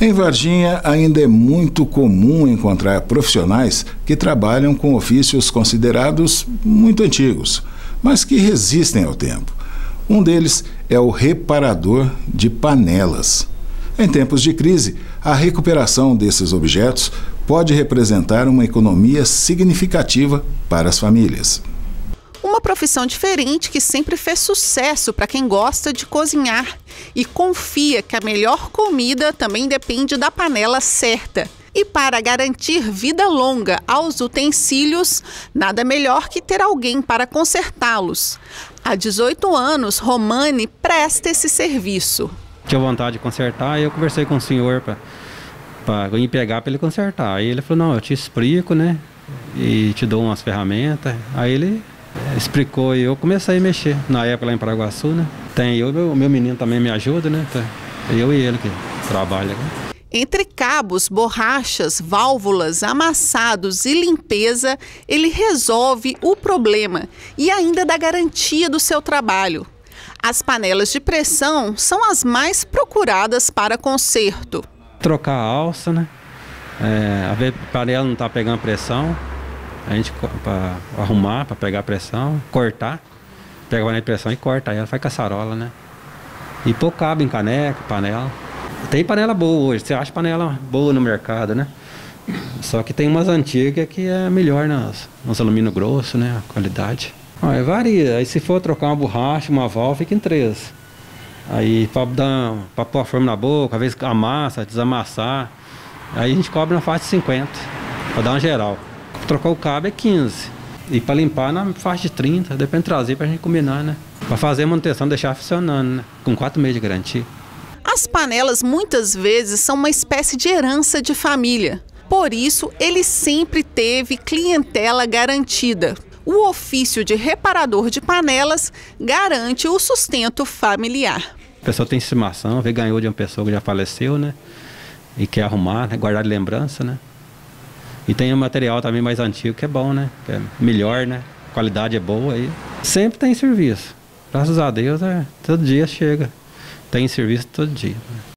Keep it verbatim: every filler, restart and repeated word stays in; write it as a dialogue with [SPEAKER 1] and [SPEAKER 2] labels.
[SPEAKER 1] Em Varginha, ainda é muito comum encontrar profissionais que trabalham com ofícios considerados muito antigos, mas que resistem ao tempo. Um deles é o reparador de panelas. Em tempos de crise, a recuperação desses objetos pode representar uma economia significativa para as famílias.
[SPEAKER 2] Uma profissão diferente que sempre fez sucesso para quem gosta de cozinhar e confia que a melhor comida também depende da panela certa. E para garantir vida longa aos utensílios, nada melhor que ter alguém para consertá-los. Há dezoito anos, Romani presta esse serviço.
[SPEAKER 3] Tinha vontade de consertar e eu conversei com o senhor para ir pegar para ele consertar. Aí ele falou, não, eu te explico, né? E te dou umas ferramentas. Aí ele explicou e eu comecei a mexer. Na época lá em Paraguaçu, né? Tem eu, meu, meu menino também me ajuda, né? Eu e ele que trabalham.
[SPEAKER 2] Entre cabos, borrachas, válvulas, amassados e limpeza, ele resolve o problema e ainda dá garantia do seu trabalho. As panelas de pressão são as mais procuradas para conserto.
[SPEAKER 3] Trocar a alça, né? É, a panela não está pegando pressão, a gente para arrumar, para pegar a pressão, cortar, pega a panela de pressão e corta, aí ela faz caçarola, né? E pôr cabo em caneca, panela. Tem panela boa hoje, você acha panela boa no mercado, né? Só que tem umas antigas que é melhor nos, nos alumínio grosso, né? A qualidade. Ah, varia. Aí se for trocar uma borracha, uma válvula, fica em três. Aí para dar, para pôr a forma na boca, às vezes amassa, desamassar. Aí a gente cobra na faixa de cinquenta, para dar uma geral. Trocar o cabo é quinze. E para limpar na faixa de trinta, depende de trazer para a gente combinar, né? Para fazer a manutenção, deixar funcionando, né? Com quatro meses de garantia.
[SPEAKER 2] As panelas muitas vezes são uma espécie de herança de família. Por isso, ele sempre teve clientela garantida. O ofício de reparador de panelas garante o sustento familiar.
[SPEAKER 3] A pessoa tem estimação, vê ganhou de uma pessoa que já faleceu, né? E quer arrumar, né? Guardar de lembrança, né? E tem um material também mais antigo que é bom, né? Que é melhor, né? A qualidade é boa aí. Sempre tem serviço. Graças a Deus, é, todo dia chega. Tem serviço todo dia.